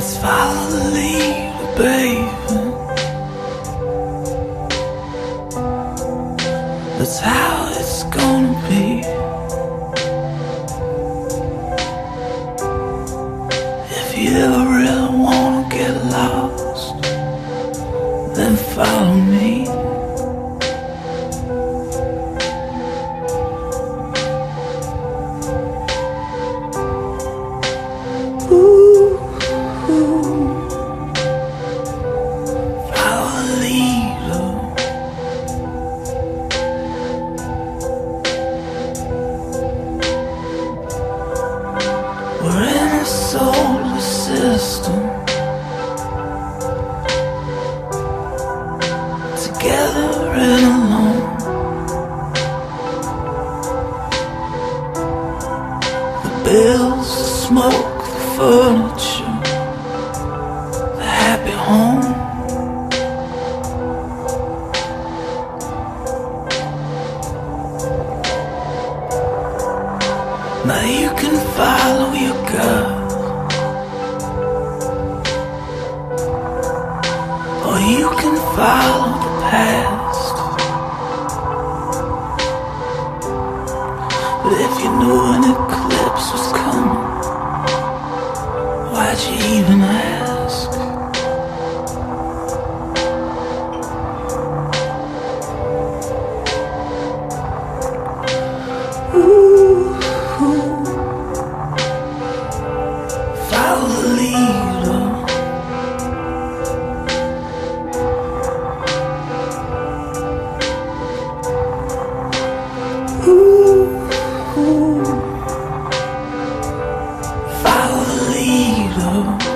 Follow the leader, baby. That's how it's gonna be. If you ever really wanna get lost, then follow me. We're in a solar system, together and alone. The bills, the smoke, the furniture, the happy home. Now you can follow your gut, or you can follow the past. But if you knew an eclipse was coming, why'd you even ask? Ooh. Follow the leader. Ooh. Follow the leader.